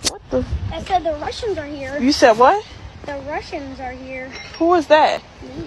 What the? I said the Russians are here. You said what? The Russians are here. Who is that? Me.